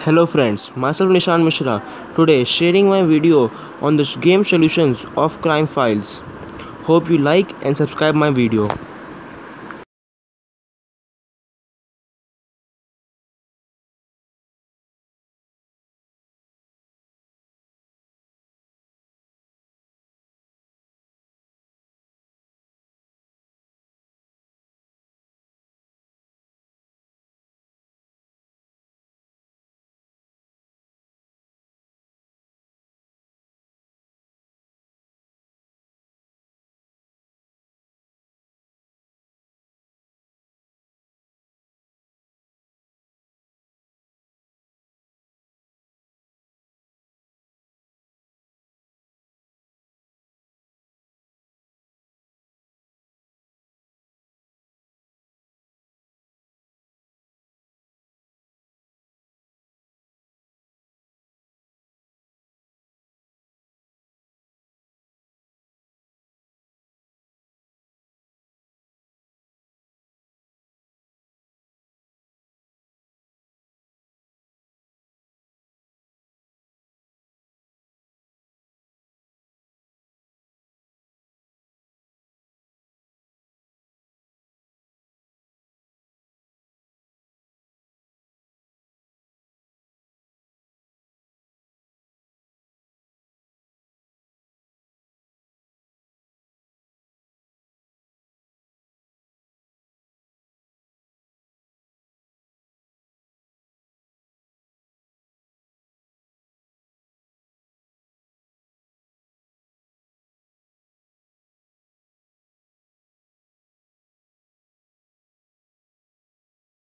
Hello friends, myself Nishan Mishra. Today sharing my video on the game solutions of crime files. Hope you like and subscribe my video.